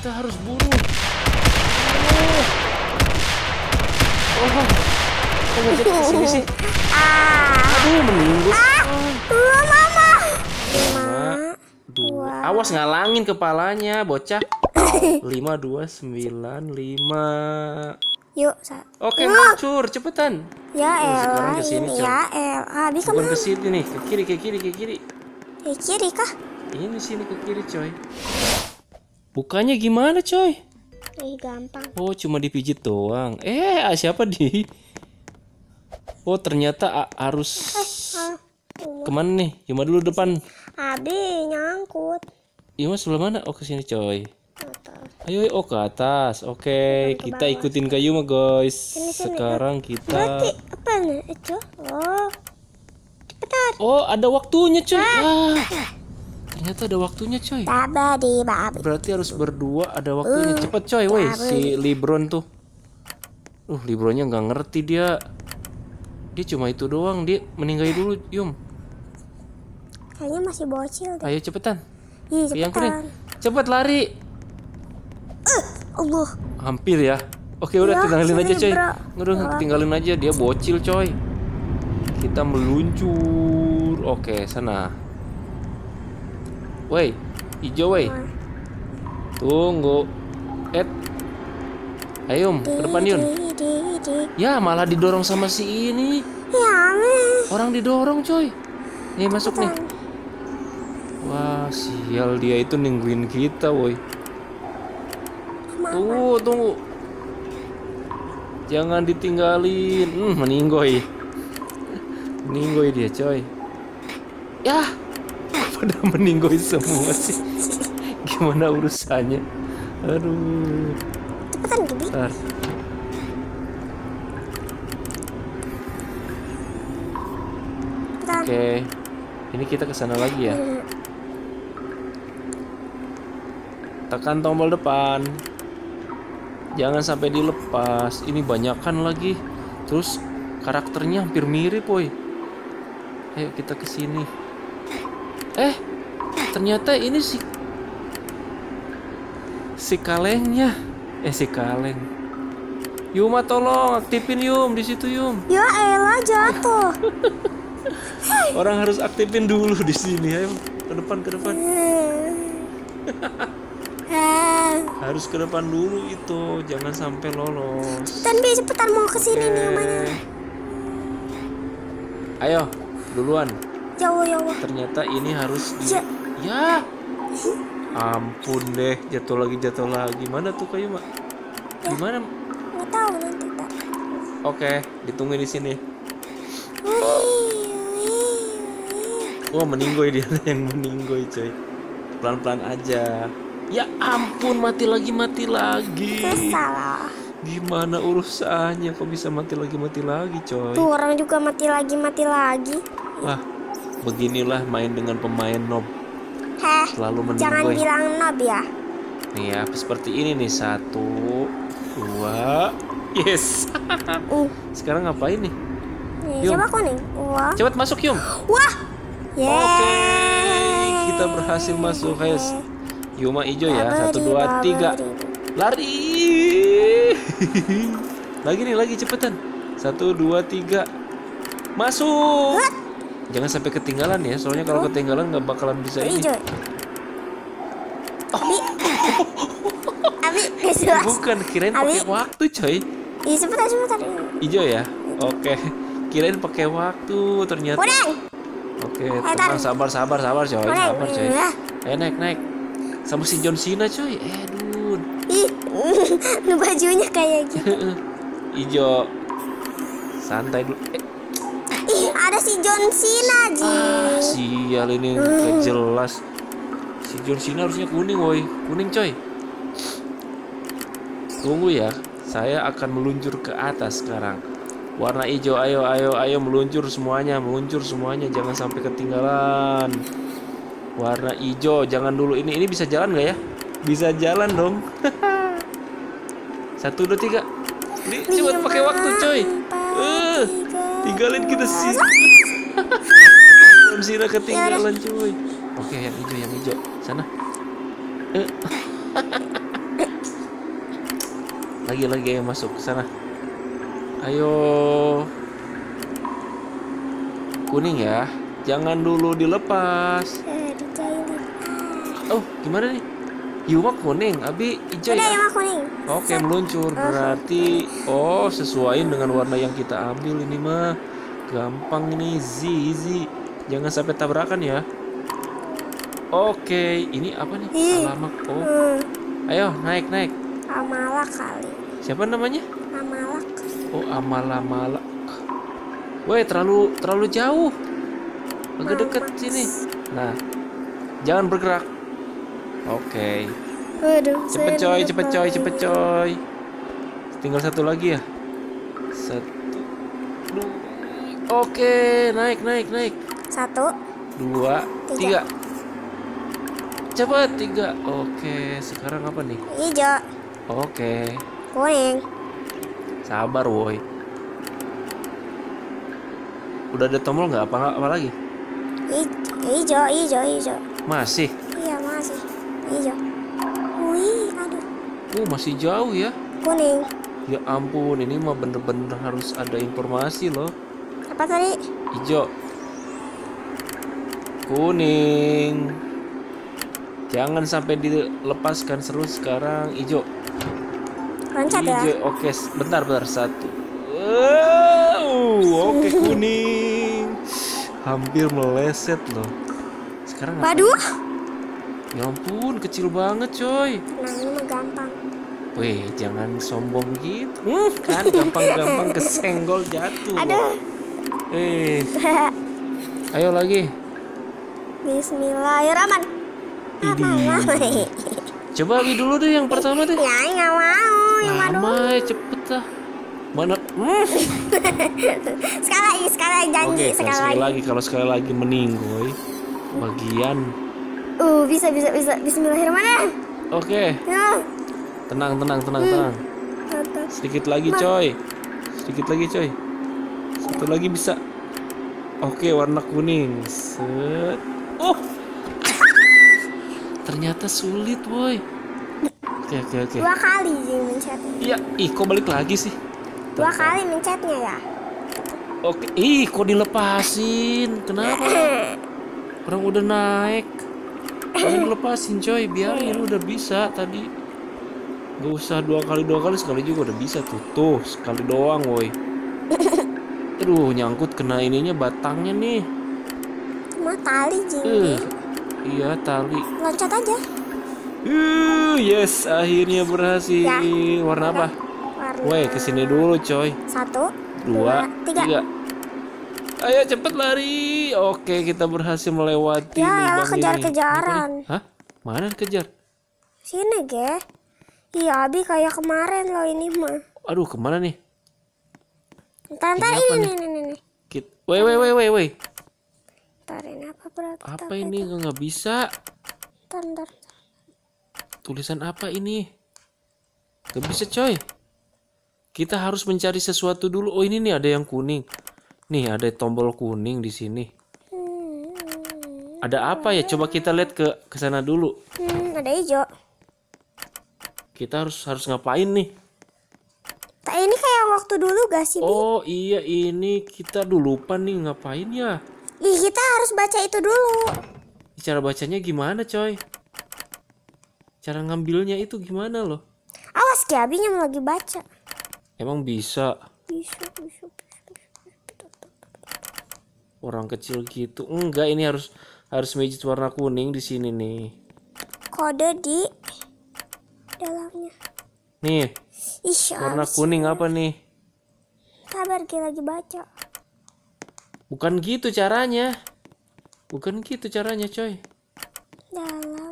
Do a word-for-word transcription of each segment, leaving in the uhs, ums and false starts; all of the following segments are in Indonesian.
Kita harus buru. Oh, oh, kok ngejek ke sini sih? Aduh, meninggal. Dua mama. Lima, dua. Awas ngalangin kepalanya, bocah. Lima, dua, sembilan, lima. Yuk, sa Oke, meluncur, cepetan. ya Oh, sekarang elah, kesini, ini coy. ya elah. Habis Bukan kemana? ke sini nih, ke kiri, ke kiri, ke kiri. Ke kiri kah? Ini sini ke kiri, coy. Bukanya gimana, coy? Ih, gampang. Oh, cuma dipijit doang. Eh, ah, siapa di? Oh, ternyata a- harus Ah, kemana nih? Yuma dulu depan. Abi nyangkut. Yuma sebelah mana? Oh, ke sini, coy. Atas. Ayo, ayo, oh ke atas. Oke, ke kita bawah. ikutin ke Yuma, guys. Sini, sini. Sekarang Berarti kita. apa nih itu? Oh, cepetan. Oh, ada waktunya, coy. Ah, ternyata ada waktunya, coy. Babadi babi. Berarti harus berdua, ada waktunya. Cepet, coy. Woi, si Libron tuh. Uh, Libronnya nggak ngerti dia. Dia cuma itu doang. Dia meninggal dulu, Yum. Kayaknya masih bocil deh. Ayo cepetan. Ih, Yang kuning. cepetan. Cepet lari. Allah. Hampir ya. Oke, udah Ya, tinggalin sini, aja, coy. bro. Udah tinggalin aja, dia bocil, coy. Kita meluncur. Oke, sana. Woi, hijau, woi. Tunggu. Eh. Ayo, Yum, ke depan, Yun. Di, di, di. Ya, malah didorong sama si ini. Ya, meh. Orang didorong, coy. Nih, masuk nih. Wah, sial, dia itu nungguin kita, woi. Tunggu, tunggu. Jangan ditinggalin. Hmm, meninggoy. Meninggoy dia, coy. Ya, pada meninggoy semua sih. Gimana urusannya? Aduh. Cepetan, Gibi. Bentar. Cepetan. Oke. Ini kita ke sana lagi ya. Tekan tombol depan. Jangan sampai dilepas. Ini banyakan lagi. Terus karakternya hampir mirip, boy. Ayo kita ke sini. Eh, ternyata ini si si kalengnya. Eh, si kaleng. Yuma, tolong aktifin, Yum, di situ, Yum. Ya elah, jatuh. Orang harus aktifin dulu di sini. Ayo ke depan, ke depan. Harus ke depan dulu itu, jangan sampai lolos. Cepetan, Bi, cepetan mau ke sini nih rumahnya. Ayo, duluan. Ya Allah, ya Allah. Ternyata ini harus di... Ya. Ya. Ampun deh, jatuh lagi, jatuh lagi. Mana tuh kayu, Mak? Gimana? Nggak tahu nanti, Pak. Oke, ditunggu di sini. Wah, meninggoy dia yang meninggoy, coy. Pelan-pelan aja. Ya ampun, mati lagi, mati lagi. Salah. Gimana urusannya? Kok bisa mati lagi, mati lagi, coy? Tuh orang juga mati lagi, mati lagi. Wah, beginilah main dengan pemain nob. Heh, Selalu jangan meninggoy. bilang nob ya. Nih ya, seperti ini nih. Satu, dua, yes. Uh, Sekarang ngapain nih? nih, Yum. coba kuning. Wah, Cepat masuk, Yum. wah. Yeay. Oke, kita berhasil masuk, guys. Yuma hijau ya. Satu, dua, tiga. Lari. Lagi nih, lagi cepetan. Satu, dua, tiga. Masuk. Jangan sampai ketinggalan ya. Soalnya kalau ketinggalan nggak bakalan bisa ini. Hijau. Abi, Abi, gak jelas. Bukan, kirain Abi. pakai waktu, coy. Iya, sebentar, sebentar. Hijau ya. Oke. Kirain pakai waktu, ternyata. Kuning. Oke, tenang, sabar, sabar, sabar, coy. Kuning. Sabar, coy. Ya. Ayo naik, naik. Sama si John Cena, coy. Eh, dun. Ih, nu bajunya kayak gitu. Hijau. Santai dulu. Eh, Ih, ada si John Cena, Ji. ah, sial ini nggak jelas. Si John Cena harusnya kuning, woi. Kuning, coy. Tunggu ya. Saya akan meluncur ke atas sekarang. Warna hijau, ayo, ayo, ayo meluncur semuanya, meluncur semuanya, jangan sampai ketinggalan. Warna hijau, jangan dulu ini, ini bisa jalan nggak ya? Bisa jalan dong. Satu, dua, tiga. Ini cepat pakai waktu, coy. Eh, tinggalin kita sih. Belum sih ketinggalan, coy. Oke, yang hijau, yang hijau, sana. Eh. Lagi lagi ayo masuk ke sana. Ayo. Kuning ya. Jangan dulu dilepas. Eh, dicailin. Oh, gimana nih? Yuma kuning, Abi hijau Udah ya. yang kuning. Oke, Set. meluncur. Berarti oh, sesuaiin dengan warna yang kita ambil ini mah. Gampang ini, easy, easy. Jangan sampai tabrakan ya. Oke, ini apa nih? Ih. Alamak. Oh, Hmm, ayo naik naik. Amalak kali. Siapa namanya? Amalak. Oh, Amala-Mala. Woi, terlalu terlalu jauh. Agak deket sini. Nah, jangan bergerak. Oke. Waduh. Cepet saya coy, lupa cepet coy, ini. cepet coy. Tinggal satu lagi ya. Satu. Dua. Oke, naik naik naik. Satu. Dua, Tiga. tiga. Cepet tiga. Oke, sekarang apa nih? Hijau. Oke, Kuning. sabar woi. Udah ada tombol nggak? Apa apa lagi? Hij- Hijau, hijau, hijau. Masih. Iya masih. Hijau. Wih, aduh. Uh, masih jauh ya. Kuning. Ya ampun, ini mah bener-bener harus ada informasi loh. Apa tadi? Hijau. Kuning. Jangan sampai dilepaskan terus sekarang. Hijau. Loncat ya. Hijau. Oke, bentar bentar satu. Wow, oke kuning. Hampir meleset loh. Sekarang apa? Waduh. Ya ampun, kecil banget coy. Nah ini mah gampang. Weh, jangan sombong gitu. Hmm, kan gampang-gampang kesenggol jatuh. Aduh. Eh, ayo lagi. Bismillahirrahmanirrahim. Idih. Coba Abi dulu deh yang pertama deh. Ya nggak mau. Yang mana? Lama ya, cepet lah. Mana? Hmm. Sekali lagi, sekali lagi janji. Oke, sekali, sekali lagi. lagi kalau sekali lagi meninggoy bagian. Uh, bisa, bisa, bisa. Bismillahirrahmanirrahim. Oke, Ya. tenang, tenang, tenang, tenang. Mantap. Sedikit lagi coy. Sedikit lagi coy. Satu lagi bisa. Oke, warna kuning. Set. Oh. Ternyata sulit, boy. Oke, oke, oke. Dua kali sih mencetnya. Iya, ih kok balik lagi sih? Dua kali mencetnya ya. Oke, ih kok dilepasin? Kenapa? Orang udah naik. Jangan dilepasin coy, biarin udah bisa tadi. Gak usah dua kali dua kali sekali juga udah bisa tuh. Tuh, sekali doang, woi. Aduh, nyangkut kena ininya batangnya nih. Cuma tali Eh, jing. iya tali. Loncat aja. Uh, yes, akhirnya berhasil. Ya. Warna apa? Warna. Woi, kesini dulu coy. Satu. Dua, tiga. tiga. Ayo cepet lari. Oke, kita berhasil melewati Ya, lubang kejar-kejaran. ini. Hah? Mana kejar? Sini, ge. Iya, Abi kayak kemarin loh ini mah. Aduh, kemana nih? Ntar, Ini ntar apa ini, nih? ini, ini, ini. Kit. Woi, woi, woi, woi, woi. Ntar ini apa berarti? Apa ini? Nggak bisa. Ntar, ntar. Tulisan apa ini? Gak bisa coy. Kita harus mencari sesuatu dulu. Oh ini nih ada yang kuning. Nih ada tombol kuning di sini. Hmm, Ada apa ya? Coba kita lihat ke ke sana dulu. hmm, ada hijau. Kita harus harus ngapain nih? Tak ini kayak waktu dulu gak sih, Bi? Oh iya ini kita dulu lupa nih ngapain ya? Ih, kita harus baca itu dulu. Cara bacanya gimana coy? Cara ngambilnya itu gimana loh? Awas, Ki Abinya lagi baca. Emang bisa? Bisa, bisa, bisa. Orang kecil gitu. Enggak, ini harus harus magic warna kuning di sini nih. Kode di dalamnya. Nih, Ih, warna harus. kuning apa nih? Sabar, Ki lagi baca. Bukan gitu caranya. Bukan gitu caranya, coy. Dalamnya.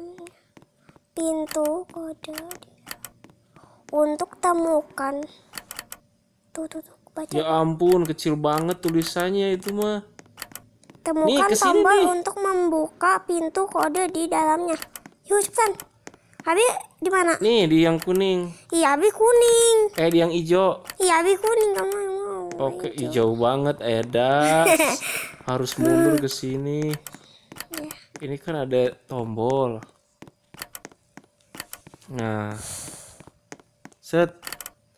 Pintu kode di- untuk temukan. Tuh, tuh, tuh. Baca. Ya ampun, kecil banget tulisannya itu mah. Nih, Temukan kesini tombol nih. untuk membuka pintu kode di dalamnya. Yuk cepetan. Abi di mana? Nih, di yang kuning. Iya, Abi kuning. Eh, di yang hijau. Iya, Abi kuning, kamu yang mau. Oke, hijau banget, Eda. Harus mundur ke sini. Ya. Ini kan ada tombol. Nah. Set.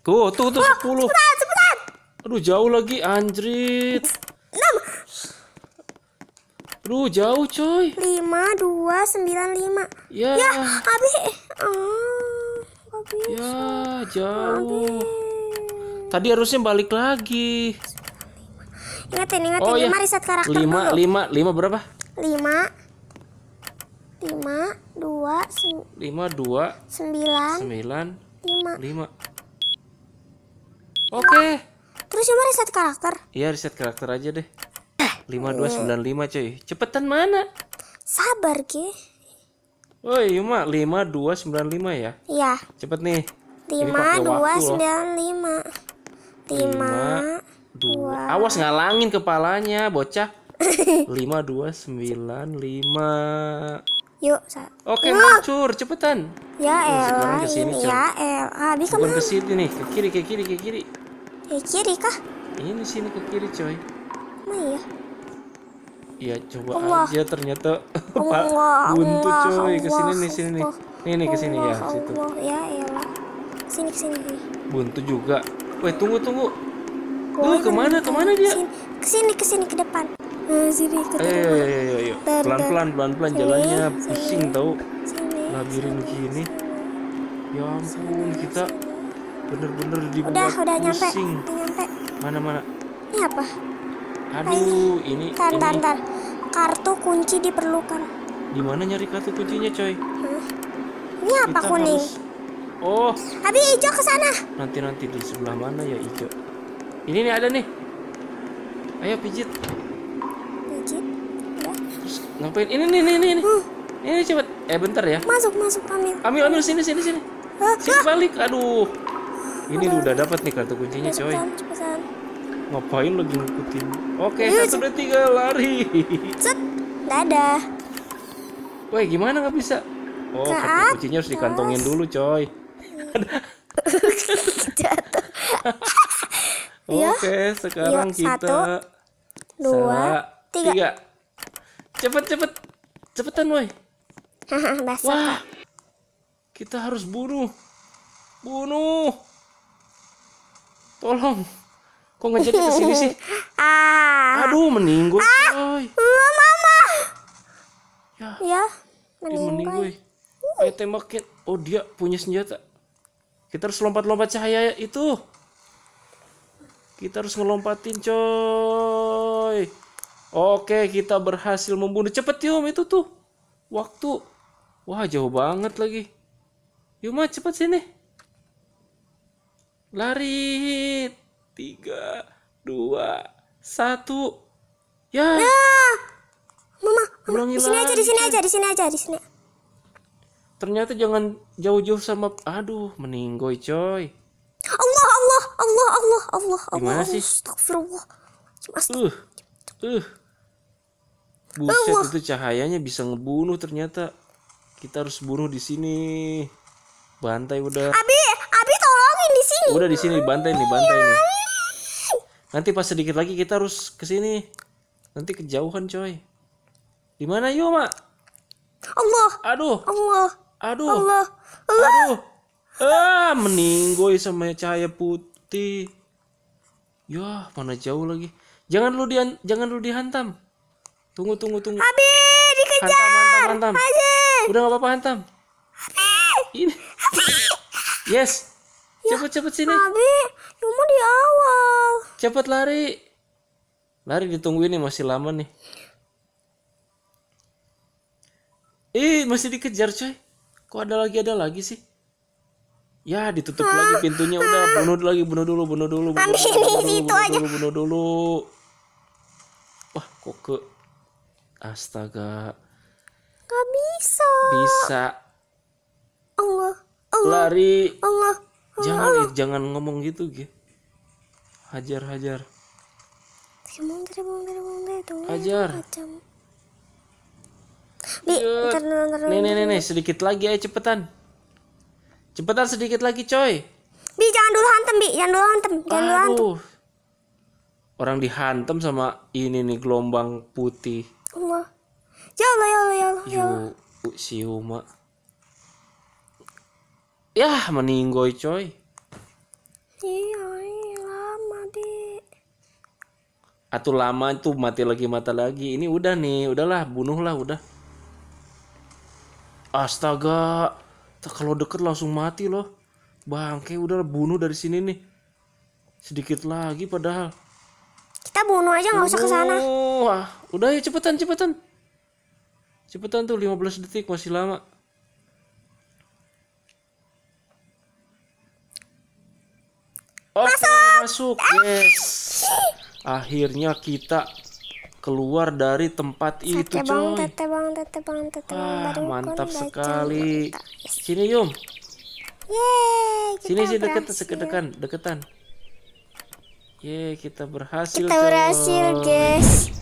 Tuh, tuh, tuh sepuluh. Cepetan, cepetan. Aduh, jauh lagi anjrit. enam. Aduh, jauh coy. lima, dua, sembilan, lima. Ya. Ya, Abi. Oh, Abi. Ya, jauh. Tadi harusnya balik lagi. Ingatin, ingatin. Oh ya. lima reset karakter lima, dulu. lima, lima berapa? lima. lima, dua, lima, dua, sembilan, sembilan, lima. lima. Oke. Terus cuma reset karakter. Iya, reset karakter aja deh. lima, dua, sembilan, lima coy. Cepetan mana? Sabar, Ki. Woi, Yuma, lima, dua, sembilan, lima ya. Iya. Cepet nih. Ini lima, pakai dua, waktu loh. sembilan, lima. lima, dua. Awas ngalangin kepalanya, bocah. lima, dua, sembilan, lima. Yuk, sa- Oke, Yuk. muncul, cepetan. Ya Oh, sekarang elah, kesini, ini coy. ya elah. Habis Bukan kemana? ke sini nih, ke kiri, ke kiri, ke kiri. Ya kiri kah? Ini sini ke kiri, coy. Nah, iya. Iya, coba Allah. aja ternyata Pak Allah, buntu Allah, coy. Ke sini Allah, nih, sini nih. Allah. Nih, nih ke sini ya, Allah, situ. Allah, ya elah. Sini, kesini. Buntu juga. Weh, tunggu, tunggu. Oh, Tuh, kemana, kemana dia? Kesini, kesini, kesini ke depan. Nah, sini ke Ayo, depan. ayo, ayo, ayo, ayo. Dar, dar. Pelan-pelan, pelan-pelan Sini, jalannya sini. pusing tau. Sini. Labirin gini. Ya ampun, kita bener-bener dibuat Udah, udah nyampe. pusing. Udah nyampe. Mana, mana? Ini apa? Aduh, ini Tar, tar, ini tar. Kartu kunci diperlukan. di mana nyari kartu kuncinya, coy? Hah? Ini apa Kita kuning? harus- Oh, Abi hijau ke sana. nanti nanti di sebelah mana ya hijau? Ini nih ada nih. Ayo pijit. Pijit. Ya. Terus ngapain? Ini nih nih nih. nih. Hmm. Ini cepet. Eh bentar ya. Masuk, masuk ambil. Ambil ambil sini sini sini. Hah? Sini balik. Aduh. Ini udah dapat nih kartu kuncinya, coy. Cepetan, cepetan. Ngapain lagi ngikutin? Oke, Ayo, satu dua tiga lari. Set. Dadah. Woi, gimana nggak bisa? Oh, Ke kartu kuncinya harus dikantongin dulu, coy. Jatuh. Ya. Oke, sekarang Yuk, kita satu, dua, Salah. tiga. Cepet cepet, cepetan, woi. Haha, basah. Wah, kita harus bunuh, bunuh. Tolong, kok nggak jadi kesini sih? Ah. Aduh, meninggoy, coy. Ah, mama. Ya, Ya, dia meninggoy. meninggal. Ayo tembakin. Oh, dia punya senjata. Kita harus lompat-lompat cahaya itu. Kita harus ngelompatin, coy. Oke, kita berhasil membunuh. Cepet, Yum, itu tuh. Waktu. Wah, jauh banget lagi. Yuma, cepet sini. Lari. Tiga, dua, satu. Ya. Mama, mama, Ulangi di sini aja, lagi, di sini coy. aja, di sini aja, di sini. Ternyata jangan jauh-jauh sama. Aduh, meninggoy, coy. Allah, Allah, Allah, Allah, Allah, Gimana Allah. sih? Astagfirullah. Mas, Uh, uh. Buset, itu cahayanya bisa ngebunuh ternyata. Kita harus bunuh di sini. Bantai udah. Abi, Abi tolongin di sini. Udah di sini bantai nih, bantai nih. Nanti pas sedikit lagi kita harus ke sini. Nanti kejauhan, coy. Di mana, yuk, Mak? Allah, Aduh, Allah, aduh, Allah, Allah. aduh. Ah, meninggoy sama cahaya putih. Yah, mana jauh lagi. Jangan lu di jangan lu dihantam. Tunggu, tunggu, tunggu. Abi, dikejar. Hantam, hantam, hantam. Aja. Udah gak apa-apa, hantam. Ini. Yes. Cepet, cepet sini. Abi, cuma di awal. Cepet lari. Lari ditungguin nih, masih lama nih. Eh, masih dikejar, coy. Kok ada lagi, ada lagi sih? Ya, ditutup lagi pintunya. Udah, bunuh lagi, bunuh dulu, bunuh dulu, bunuh Abi, dulu, bunuh situ dulu, aja. bunuh dulu, bunuh dulu. Wah, kok ke... Astaga. Gak bisa. Bisa. Allah, Allah, Lari. Allah. Jangan, eh, jangan ngomong gitu, Ge. Hajar, hajar. Terima, terima, terima, terima. Hajar. Macam. Bi, Yuk. ntar dulu, ntar dulu. Nih, nih, nih, nih, sedikit lagi, ayo cepetan. Cepetan sedikit lagi, coy. Bi, jangan dulu hantem, Bi. Jangan dulu hantem. Jangan dulu hantem. Aduh. Orang dihantam sama ini nih gelombang putih. Allah. Ya Allah, ya Allah, ya Allah. Ya Allah. Yu, si Uma. Yah, meninggoy, coy. Atau lama tuh mati lagi mata lagi. Ini udah nih, udahlah bunuhlah udah. Astaga, kalau deket langsung mati loh. Bangke udah bunuh dari sini nih. Sedikit lagi padahal. Kita bunuh aja, nggak usah ke sana. Wah, udah ya cepetan cepetan. Cepetan tuh lima belas detik masih lama. Oke, masuk. Yes. Akhirnya kita keluar dari tempat itu, Tete bang, coy. tete bang, tete bang, tete bang. Wah, Baru mantap kon sekali. baca mantap. Sini, Yum. Yeay, kita Sini sih deket, berhasil. deketan, deketan. Ye, kita berhasil, Kita coy. berhasil, guys.